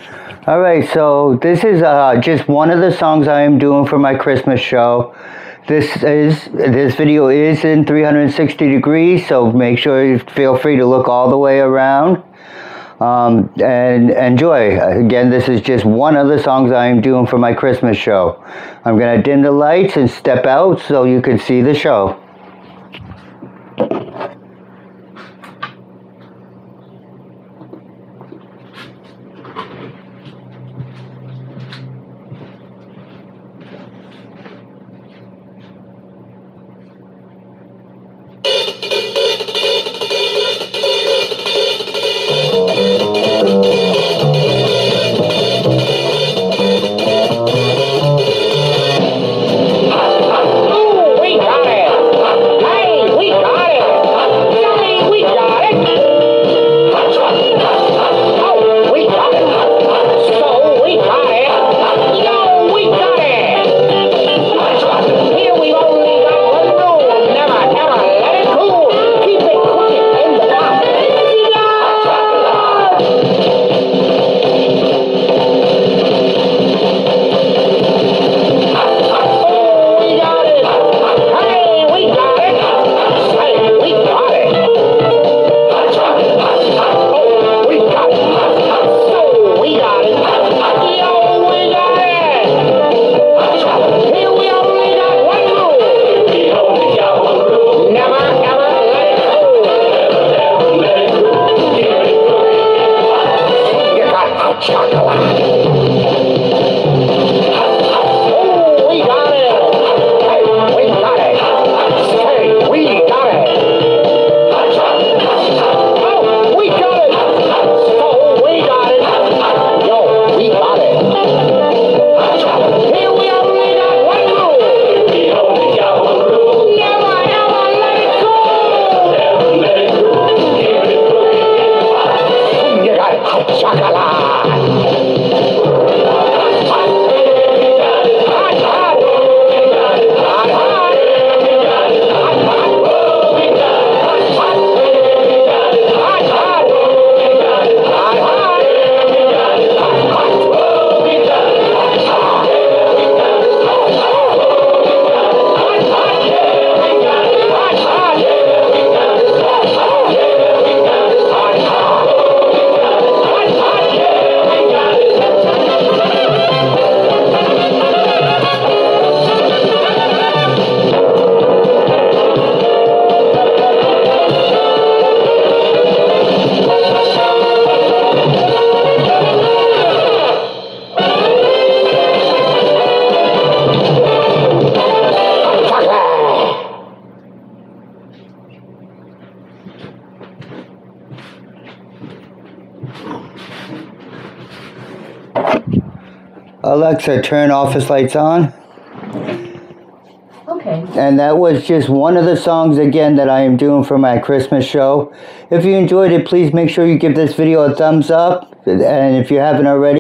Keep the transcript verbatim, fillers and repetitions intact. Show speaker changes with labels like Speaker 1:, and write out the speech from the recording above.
Speaker 1: All right, so this is uh, just one of the songs I am doing for my Christmas show. This is this video is in three hundred sixty degrees, so make sure you feel free to look all the way around um, and enjoy. Again, this is just one of the songs I am doing for my Christmas show. I'm gonna dim the lights and step out so you can see the show. Alexa, turn office lights on.
Speaker 2: Okay.
Speaker 1: And that was just one of the songs, again, that I am doing for my Christmas show. If you enjoyed it, please make sure you give this video a thumbs up. And if you haven't already,